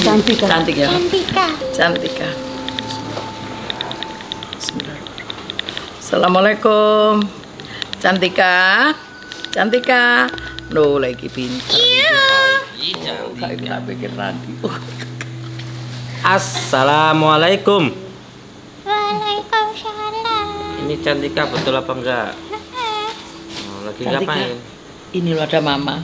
Cantika. Cantik ya. Cantika. Cantika. Assalamualaikum. Cantika. Cantika. Loh, lagi pintar. Iya. Cantika. Tak pikir lagi. Assalamualaikum. Waalaikumsalam. Ini Cantika betul apa enggak? Oh, lagi Cantika. ngapain? Ini loh ada mama.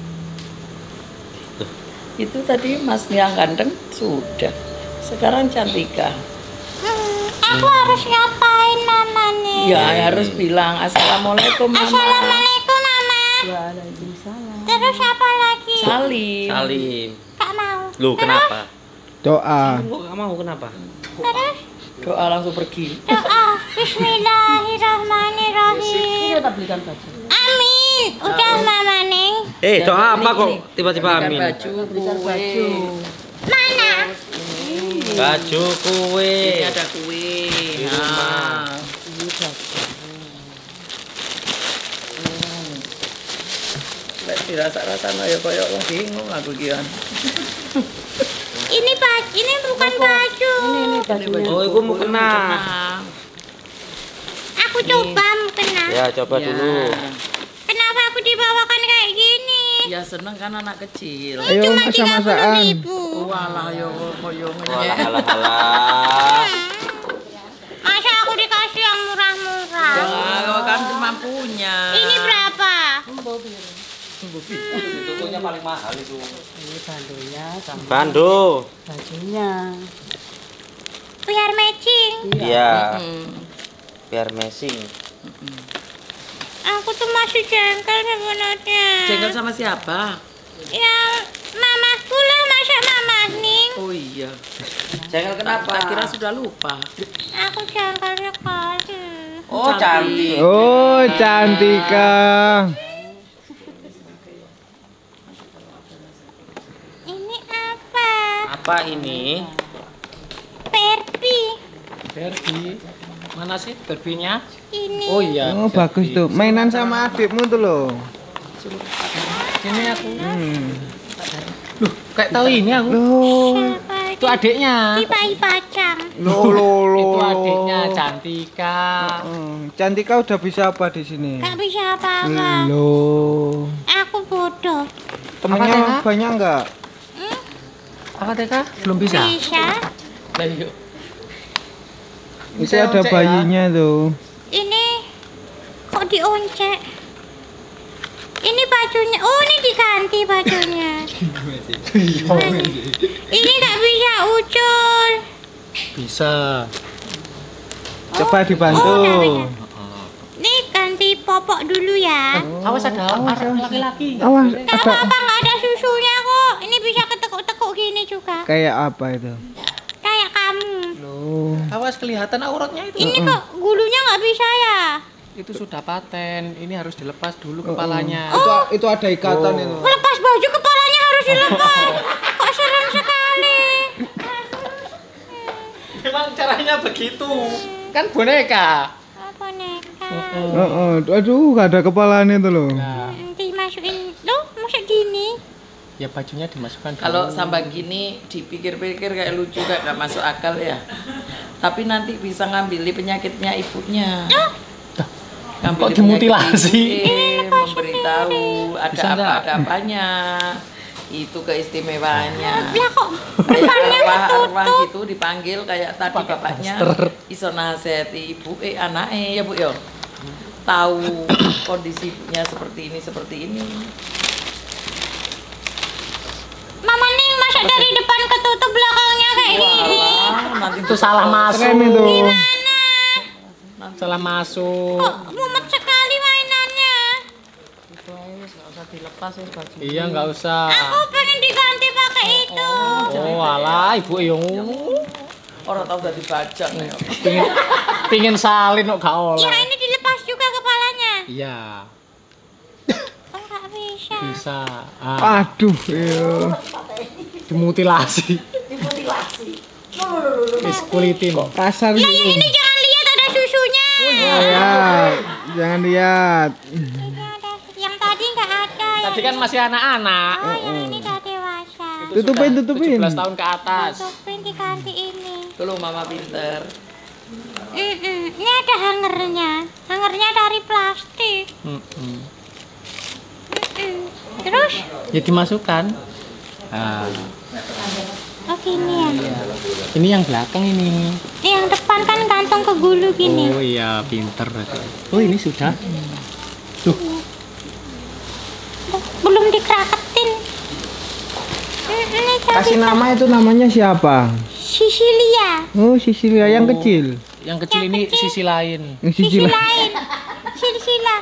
Itu tadi Mas yang ganteng sudah. Sekarang Cantika. Aku harus ngapain mama nih? Ya harus bilang assalamualaikum mama. Assalamualaikum mama. Waalaikumsalam. Terus apa lagi? Salim. Salim. Gak mau. Lu kenapa? Doa. Kok gak mau kenapa? Terus Doa langsung pergi. doa. Bismillahirrahmanirrahim. Kita belikan baju. Amin. Udah mama neng. Doa apa kok tiba-tiba Belikan amin? baju, Belikan kue. baju. Mana? Baju kue. Ini ada kue. Di rumah. Ini baju. Lek dirasa-rasa ya koyo wong bingung aku iki kan. Ini baju. Ini bukan baju. Ini bajunya. Oh, iku mau kena. Aku coba mau kena. Ya, coba Ya. dulu. Kenapa aku dibawakan kayak gini? Ya seneng kan anak kecil. Ayo Cuma masa-masaan. 30.000. Walah yo koyo Walah, ngenyek. halah, halah. Masa aku dikasih yang murah-murah? Ya kan kemampunya. Ini berapa? Itu punya paling mahal itu. Ini bandonya sama Bando. bajunya. Biar matching. Iya, Hmm. biar matching. Aku tuh masih jengkel sebenarnya. Jengkel sama siapa? Ya, mamaku lah, masa mama ning. Oh iya. Jangan kenapa? Tak kira sudah lupa. Aku jengkel sekali. Oh, cantik. Oh, Cantika. Ini apa? Apa ini? Barbie. Barbie. Mana sih Barbie-nya? Ini. Oh iya. Oh, bagus tuh. Mainan sama adikmu tuh loh. Ini aku. Hmm. Loh, kayak tahu ini aku. Loh, Siapa Itu adiknya. Tibai Pacang. loh. Itu adiknya Cantika. Cantika udah bisa apa di sini? Gak bisa apa-apa. Loh. Aku bodoh. Temennya Apa, Teka? banyak nggak? Apa TK? Belum bisa. Bisa. Lah yuk. Itu Bisa ada oncek ya? bayinya tuh. Ini kok dioncek? Ini bajunya. Oh, ini diganti bajunya. Ini gak bisa ucul. Bisa. Coba dibantu. Oh, udah bisa. Ini ganti popok dulu ya. Awas ada anak laki-laki. Awas, Gak ada apa-apa, gak ada susunya kok. Ini bisa ketekuk-tekuk gini juga. kayak apa itu? Kayak kamu. Loh. Awas kelihatan auratnya itu. Ini kok gulunya gak bisa ya? Itu sudah paten. Ini harus dilepas dulu kepalanya. Itu ada ikatan itu. Lepas baju kepalanya harus dilepas. Kok serem sekali. Memang caranya begitu. Kan boneka. Apa neka? Aduh, gak ada kepalanya tuh loh. Nah, Dimasukin. Loh, masa gini? ya bajunya dimasukkan. Kalau dulu. sambang gini dipikir-pikir kayak lucu kayak gak masuk akal ya. Tapi nanti bisa ngambil penyakitnya ibunya. Ngambil Kok dimutilasi? Memberitahu ada Bisa apa nggak? ada apanya. Itu keistimewaannya. Lah kok Kayak arwah gitu dipanggil kayak tadi bapaknya iso nasihati ibu anaknya ya Bu yo. Tahu kondisi ibunya seperti ini. Mama nih masa dari depan ketutup belakangnya kayak gini? Walah, nanti Itu salah masuk. Keren itu. Salah masuk. Kok mumet sekali mainannya? Nggak usah dilepas ya baju. Iya, nggak usah. Aku pengen diganti pakai itu. Oh, alah, ibu yang orang tahu udah dibaca nih. pingin salin kok gak Ya oleh. ini dilepas juga kepalanya. Iya, Oh nggak bisa. bisa. Ah, Aduh, iya. dimutilasi. Wis kulitin. Kasar Lah yang gitu. ini jangan lihat ada susunya. Ya, jangan lihat. Ini ada. Yang tadi nggak ada. Tadi kan masih anak-anak. Oh yang ini udah dewasa. Itu Tutupin, sudah tutupin. 17 tahun ke atas. Tutupin diganti ini. Tuh lo mama pinter. Ini ada hangernya. Hangernya dari plastik. Terus? Ya dimasukkan. Nah, Oh gini ya. ini yang belakang ini. Yang depan kan gantung ke gulu gini. Oh iya, pinter. Oh ini sudah. Tuh. Belum dikeraketin. Ini Kasih nama itu namanya siapa? Sisilia. Oh, Sisilia yang kecil. Yang kecil ini sisi lain. Yang Sisi Sisilia. lain. Sisilia.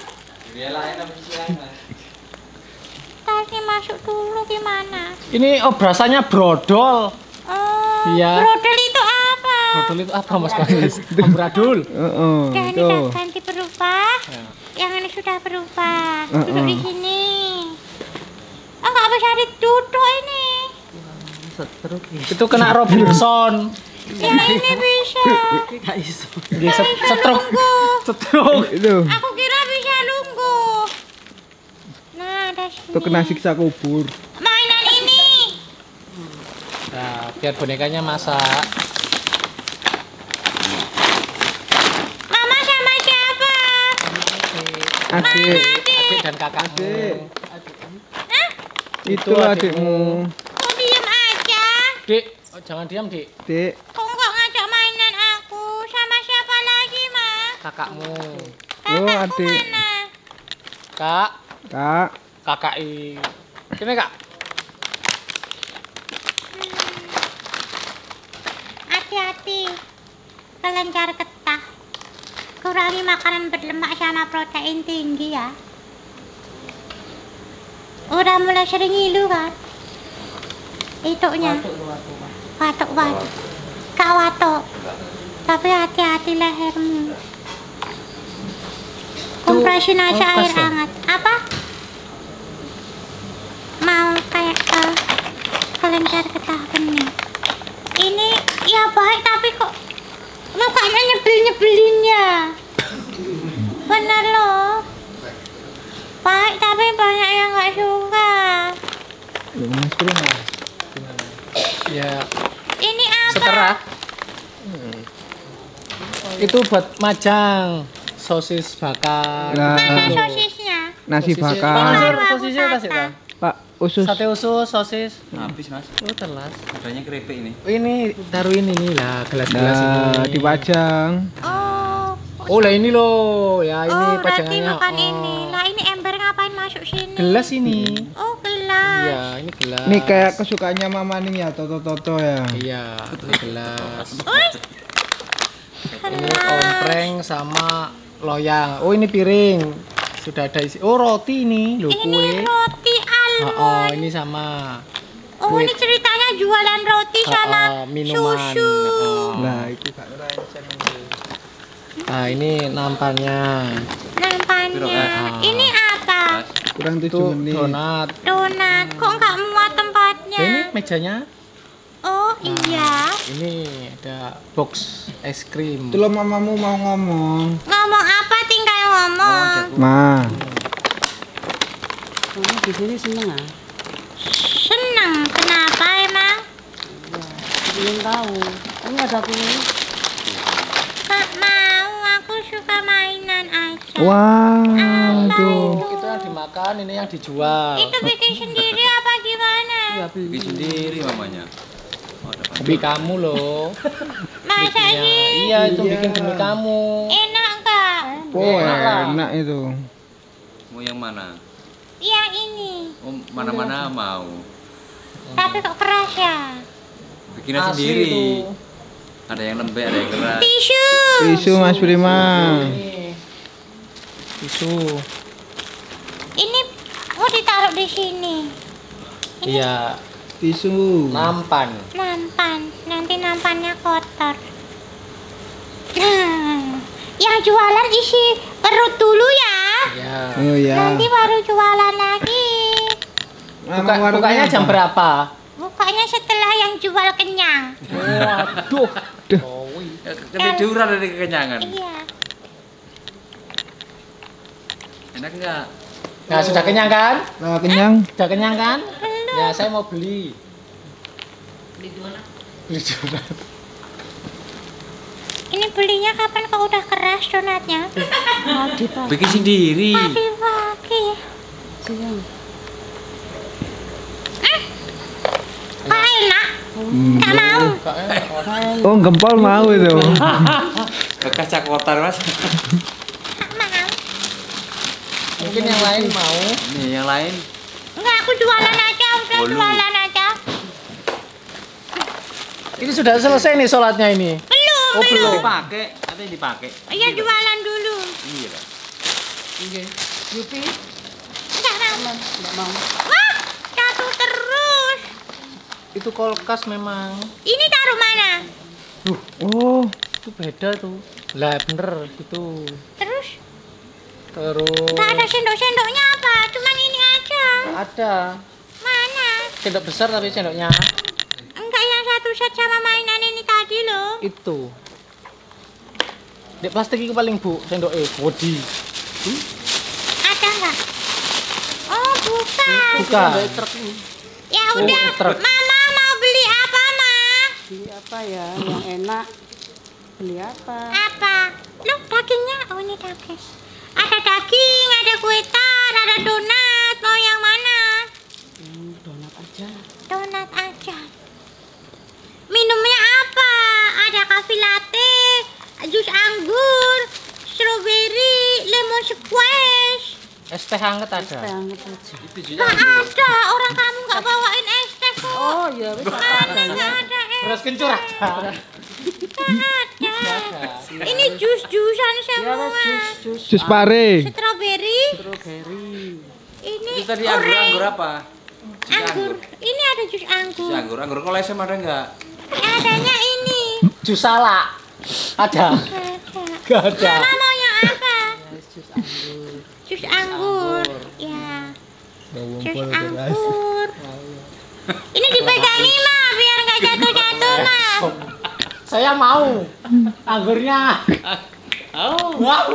Kasih masuk dulu gimana? Ini rasanya brodol. Oh, Iya. brodol itu apa? Brodol itu apa Mas Bagus? Amburadul. Heeh. Udah ini Tuh. udah ganti berubah. Yang ini sudah berubah. Duduk di sini. Oh nggak bisa duduk ini. Setruk ya. Itu kena Robinson. Yang ini bisa. Gak iso. Dia setruk. Setruk. Itu. Aku kira bisa lungguh. Nah, ada sini. Tuh kena siksa kubur. Mainan ini. Nah, biar bonekanya masak. Mama sama siapa? Adik. Adik dan kakakmu. Itu adikmu. Kok diem aja? Dik, oh, jangan diam, Dik. Dik. Kok nggak ngajak mainan aku? Sama siapa lagi, Ma? Kakakmu. Oh, Kakakku adik. mana? Kak, Kak. KKI. Sini, Kak. Hati-hati. Kelenjar getah. Kurangi makanan berlemak sama protein tinggi ya. Udah mulai sering ngilu kan? Ituknya. Watuk. Kak watuk. Tapi hati-hati lehermu. Kompresin aja air pas ya? hangat. Apa? Mau kayak kelenjar getah bening. Ini ya baik tapi kok mukanya nyebelin ya. Bener loh. Baik tapi banyak yang nggak suka. Mas Prima. Ya, Ini apa? seterah. Itu buat majang. Sosis bakar. Lah. Mana Gitu. sosisnya? Nasi Sosisnya- bakar. Pak, sosisnya kasih, Pak. Pak, usus. Sate usus, sosis. Habis mas. Oh, telas. Adanya keripik ini. Oh, ini taruh ini nih lah, gelas-gelas Nah, ini. dipajang. Oh. Oh, lah ini loh. Ya, ini Oh, berarti pajangannya. bukan Oh. ini. Lah ini ember ngapain masuk sini? Gelas ini. Oh, gelas. Iya, ini gelas. Ini kayak kesukaannya Mama Ning ya, Toto ya. Iya, ini gelas. Ini Gelas. ompreng sama loyang. Oh, ini piring. Sudah ada isi. Oh, roti ini, loh Ini kue. roti almond. Oh, ini sama. Oh, ini ceritanya jualan roti sama minuman. susu. Nah, itu Kak. Nah, ini nampannya. Nampannya. Ini apa? Kurang 7 Itu menit. donat. Donat. Kok nggak muat tempatnya? Ini mejanya. Oh iya. Ini ada box es krim. Itu loh mamamu mau ngomong. Ngomong apa? Tinggal ngomong. Ma. Kamu di sini seneng ah? Senang. Kenapa emang? Belum tahu. Kamu ada punya? Gak mau. Aku suka mainan aja. Wah, Apa tuh. itu? Itu yang dimakan, ini yang dijual. Itu bikin sendiri apa gimana? Ya beli. Bikin sendiri mamanya. Oh, dapat. Demi kamu loh. Masa Bikinnya. sih? Iya, itu bikin demi kamu. Enak nggak? Oh, Enak lah. enak itu. Mau yang mana? Yang ini. Oh, mana-mana mau. Tapi kok keras ya? Bikinnya Asli sendiri. itu. Ada yang lembek, ada yang keras. Tisu. Tisu Mas Prima. Ini tisu. Ini mau ditaruh di sini. Iya, Tisu. nampan. Nampan. Nanti nampannya kotor. Yang jualan isi perut dulu ya. Iya. Oh ya. Nanti baru jualan lagi. Bukanya jam berapa? Bukanya setelah yang jual kenyang. Waduh. Ketiduran dari kekenyangan. Iya. Enak nggak? Nah, sudah kenyang kan? Nah, kenyang. Sudah kenyang kan? Belum. Ya, saya mau beli. Beli di mana? Beli donat. Ini belinya kapan kok udah keras donatnya? Tadi Pak. Bikin sendiri. Pagi-pagi. Siang. Kok enak? Nggak mau. Kak enak. Oh, gempol mau itu. Bekas cakotar mas. Nggak mau. Mungkin yang lain mau. Nih yang lain. Enggak, aku jualan aja, udah Bolu. jualan aja. Ini sudah selesai nih sholatnya ini. Belum, Oh, belum. Dipakai, katanya dipakai. Iya, jualan dulu. Iya. Oke. Yupi. Enggak mau. Enggak mau. Wah, jatuh terus. Itu kulkas memang. Ini taruh mana? Oh, Itu beda tuh. Lah bener itu. Terus? Terus Nggak ada sendok-sendoknya apa? Cuman ini aja. ada Mana? sendok besar tapi sendoknya Enggak yang satu set sama mainan ini tadi loh. itu. Di plastik itu paling bu, sendok body. Ada nggak? Oh, bukan. Bukan. Ya Oh, udah, truk. Mama mau beli apa, Ma? Beli apa ya yang enak? Beli apa? Apa? Loh, dagingnya? Oh, ini daging. Ada daging, ada kue tart, ada donat. Mau yang mana? Donat aja. Donat aja. Minumnya apa? Ada cafe latte, jus anggur, strawberry, lemon squash. Es teh hangat Teh ada. hangat aja. Itu juga. Nggak ada, orang kamu nggak bawain es teh kok. Oh iya, wis apa Mana adanya. nggak ada es Beras kencur ada. nggak ada. Ini jus-jusan Ya semua. wes jus jus pare. Strawberry, strawberry. ini Itu tadi anggur apa? anggur. Ini ada jus anggur. Anggur kolesem ada enggak? Adanya ini. Jus salak ada. Ada. Gak ada. Mama mau yang apa? Ya, jus anggur. Jus anggur. Ya. Jus anggur. Ini dipegangin mah biar nggak jatuh-jatuh mah. Saya mau anggurnya. Oh. Wow.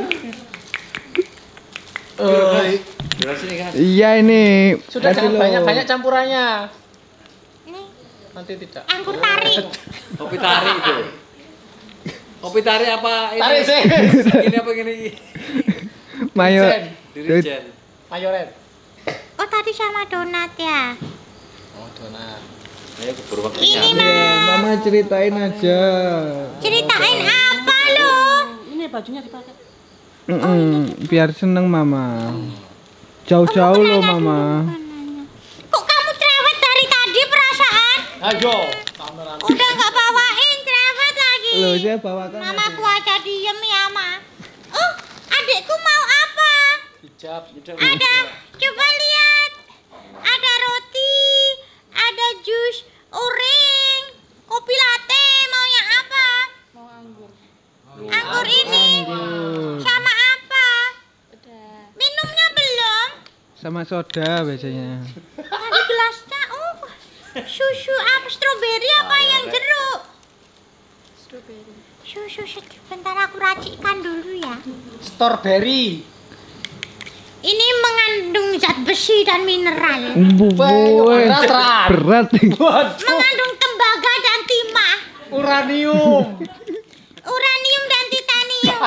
Beras sini kan. Iya ini. Sudah Tadi jangan loh. banyak-banyak campurannya. Nih, Nanti tidak. anggur tari. Kopi tarik itu. Kopi tarik apa ini? Tarik sih. Ini apa gini? Mayo. Dirijen. Mayoret. Oh, tadi sama donat ya. Oh, donat. Ayo keburu waktunya. Ini Ya, mah. Mama ceritain aja. Ceritain apa lo? Ini bajunya dipakai. Biar seneng Mama. Jauh-jauh loh Mama. Kok kamu cerewet dari tadi perasaan? Ayo. Kamera. Udah nggak bawain cerewet lagi. Loh, saya bawakan. Mamaku aja diem ya, Ma. Oh, adikku mau apa? Hijab. Ada, coba lihat. Ada roti, ada jus oranye, kopi latte, mau yang apa? Mau anggur. Anggur ini. Sama apa? Minumnya belum? Sama soda biasanya. Tadi gelasnya, oh, susu apa? Stroberi apa yang jeruk? Strawberry. Susu sebentar aku racikan dulu ya. Strawberry. Ini mengandung zat besi dan mineral. Boy, berat. berat. Waduh. Mengandung tembaga dan timah, Uranium. uranium dan titanium.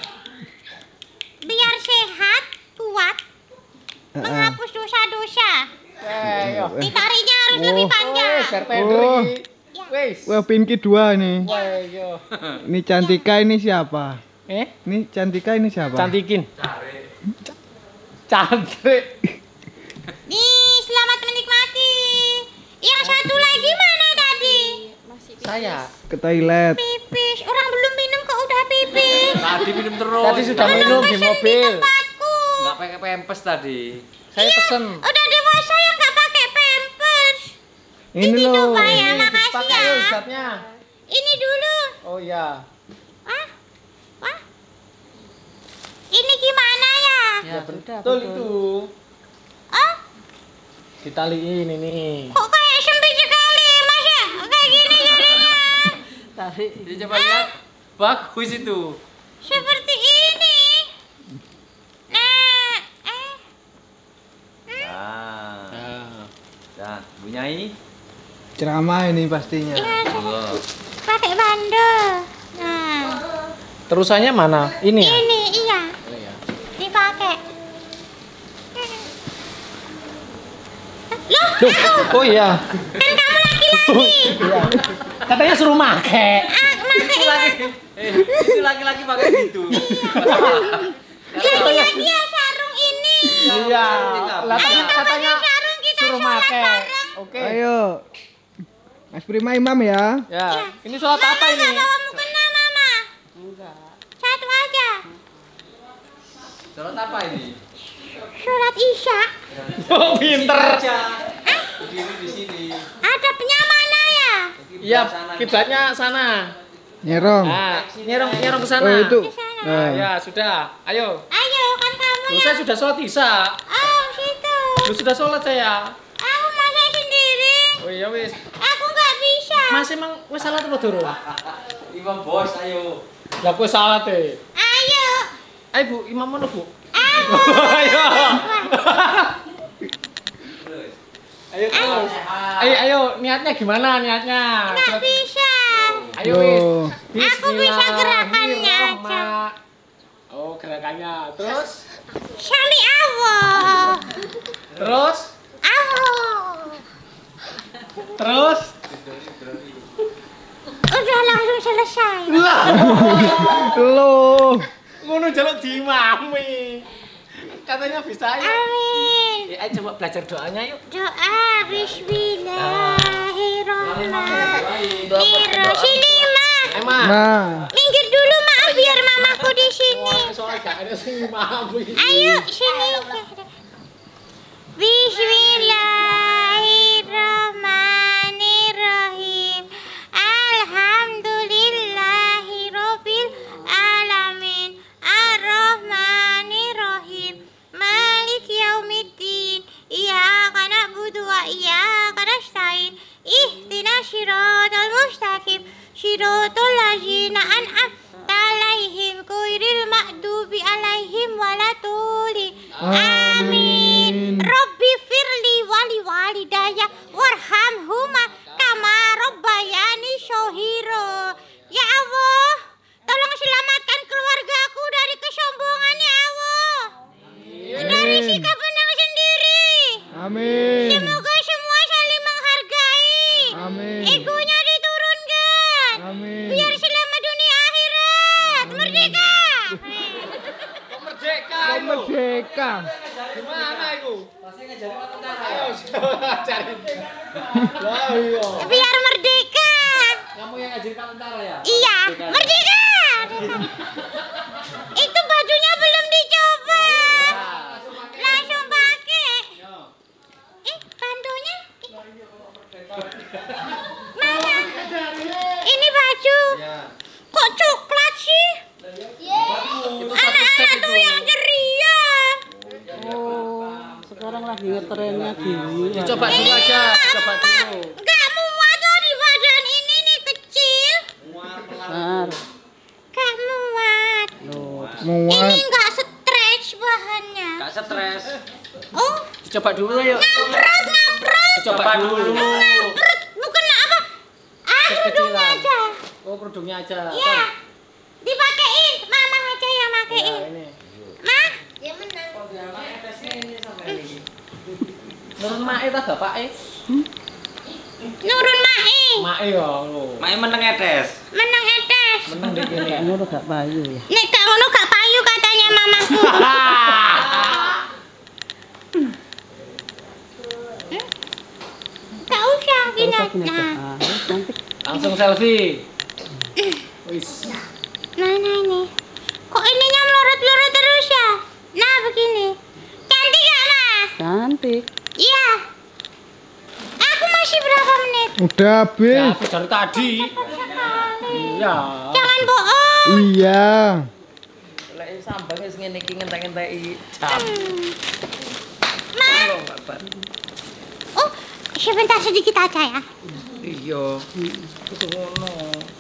Biar sehat, kuat, menghapus dosa-dosa. Ayo. Ditariknya harus lebih panjang. Biar tender Oh. iki. Wes. Wah, Pinky 2 nih. Ayo. Ini Cantika ini siapa? Eh, Ini Cantika ini siapa? cantikin. Cantik. Nih, selamat menikmati. Yang satu lagi mana tadi? Saya. Ke toilet. Pipis. Orang belum minum kok udah pipis. Tadi minum terus. Tadi sudah minum di Pesen mobil. tempatku. Enggak pakai pempes tadi. Saya pesen. Udah dewasa yang nggak pakai pampers. Ini loh. Coba ya, makasih Pakai ya. yuk zatnya. Ini dulu. Oh iya. Wah, wah. Ini gimana ya? Ya, betul. Betul itu. Oh, Ditaliin ini. kok kayak sempit sekali, Mas ya? Kayak gini jadinya. Tarik. Jadi coba lihat. Bagus itu. Seperti ini. Nah, Ah. Nah. Nyai. Ceramah ini pastinya. Iya, Oh. pakai bandel. Nah, Terusannya mana? Ini ya? ini iya. Oh, iya. Dipakai. Duh, oh iya. Kan kamu laki-laki. Iya. Katanya suruh make. Itu laki-laki pakai gitu. Laki-laki ya sarung ini. Iya. Lah katanya Sarung kita suruh sholat make. bareng. Oke. Ayo. Mas Prima imam ya. Ya. Ini sholat apa ini? Mama bawa mukena mama. Satu aja. Sholat apa ini? Sholat isya. Oh, pinter. Berdiri di sini. Adabnya mana ya? Iya, kiblatnya sana. Nyerong. Nah, nyerong ke sana. Oh itu. Di sana. Nah. Ya, sudah. Ayo. Ayo kan kamu Loh, ya. saya sudah sholat isya. Oh situ. Loh, sudah sholat saya. Aku masak sendiri. Oh iya wis. Aku nggak bisa. Mas emang wis salat apa durung? Imam bos, ayo. Lah kowe salat e. Ayo. Ayo Bu, imam mana Bu? Aku. Ayo. Ayo terus. Ayo, niatnya gimana niatnya? Nggak bisa. Ayo wis. Aku bisa gerakannya aja. Bismillahirrahmanirrahim. Oh, gerakannya. Terus? Syami Allah. Terus? Allah. Terus? Udah langsung selesai. Loh. Ngono jaluk diimami. Katanya bisa ya. Amin. Ayo coba belajar doanya yuk. Doa Bismillahirrahmanirrahim. Sini Ma. Emma. Nah. Minggir dulu maaf biar mamaku di sini. Soalnya gak ada sing imami. Ayo sini. Bismillahirrahmanirrahim. Alhamdulillahirabbil alamin. Arrahmanirrahim. Maliki yaumiddin. Iyyaka na'budu wa iyyaka nasta'in. Ihdinas shiratal mustaqim. Shiratal ladzina an'amta 'alaihim ghairil maghdubi 'alaihim waladdallin. Amin. Rabbi firli wali walidayya warhamhuma kama rabbayani shaghira. Ya Allah, tolong selamatkan keluargaku dari kesombongan ya Allah. Dari sikap menang sendiri. Amin. Semoga semua saling menghargai. Amin. Egonya diturunkan. Amin. Biar selamat dunia akhirat. Merdeka. Merdeka Oh, itu. merdeka. Gimana itu? Ayo cari. Lah iya. Biar merdeka. Kamu yang ngajarkan tentara ya? Iya, merdeka. Itu bajunya belum dicoba. Langsung pakai. Bantunya? Mana? Ini baju. Kok coklat sih? Anak-anak tuh yang ceria. Oh, sekarang lagi ngetrennya gini. Coba dulu aja, coba dulu. Gak muat loh di badan ini nih kecil. Besar. Gak muat. Muat. Ini gak stretch bahannya. Gak stres. Oh, Coba dulu ayo. ngaprot. Coba dulu. Ngaprot. Bukan apa? Kerudungnya aja. Oh, kerudungnya aja. Iya. Dipakein. Mama aja yang Ya, pakein. ini. Mah? Dia menang. Nurun mae ta bapake? Nurun Mae. Mae ya lho. Main meneng etes. Menang etes. Meneng di kene. Kamu udah gak payu ya. Nek gak ngono gak payu katanya mamaku. Gak usah gini. Usah gini aja. Nah, Cantik. Langsung selfie. Wis. mana ini? Kok ininya melorot-lorot terus ya? Nah, begini. Cantik gak, Ma? Cantik. Iya. Aku masih berapa menit? Udah Ya, habis. aku dari tadi. Sekali. Iya. Jangan bohong. Iya. Lek sambang wis ngene iki ngentek-ngenteki jam. Ma. Oh, sebentar sedikit aja ya. Iya. Kudu ngono.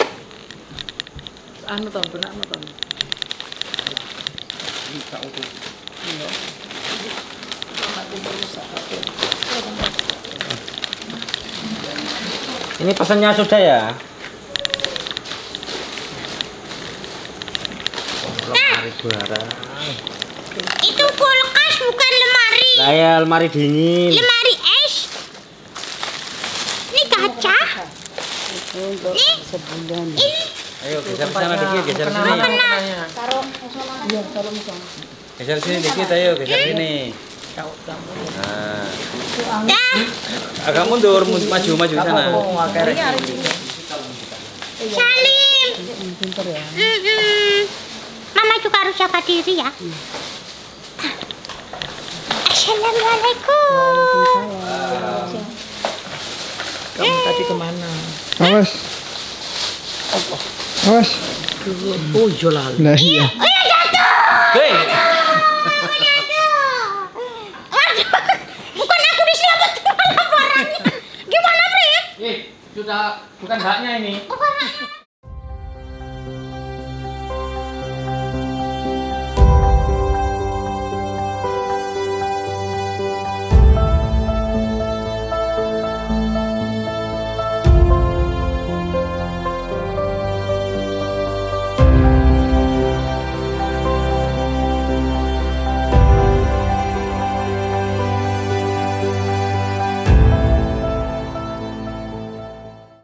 Anu to, benakno to. Bisa utuh. Iya. Sama aku berusaha. Ini pesannya sudah ya? Lemari barang. Itu kulkas bukan lemari. Lah ya lemari dingin. Lemari es. Ini kaca. Nih. Ini Ayo geser sana dikit, geser sini. Geser sini dikit, ayo geser sini. Nah. dah. Agak mundur, maju sana. Salim. Mama juga harus jaga diri ya. Assalamualaikum. Kamu tadi kemana? Awas. Awas. Oh iya lalu. Nah iya. Oh ya jatuh. Hei. Aduh. Bukan aku diselamatkan malah barangnya. Gimana, Pri? Sudah bukan haknya ini. Bukan.